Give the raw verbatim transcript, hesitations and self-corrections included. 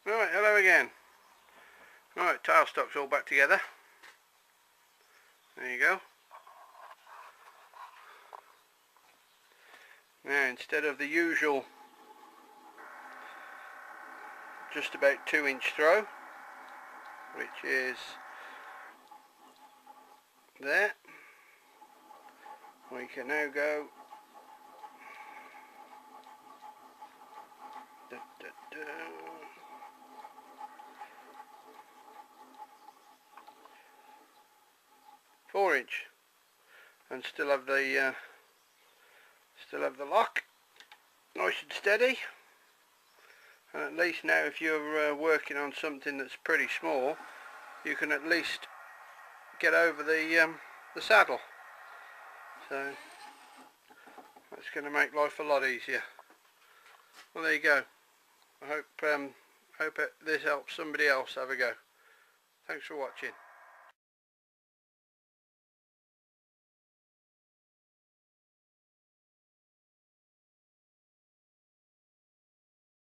Right, hello again. Right, tailstock's all back together. There you go. Now, instead of the usual just about two inch throw, which is there, we can now go da, da, da. four inch, and still have the uh, still have the lock nice and steady. And at least now, if you're uh, working on something that's pretty small, you can at least get over the um, the saddle. So that's going to make life a lot easier. Well, there you go. I hope um, hope it, this helps somebody else have a go. Thanks for watching.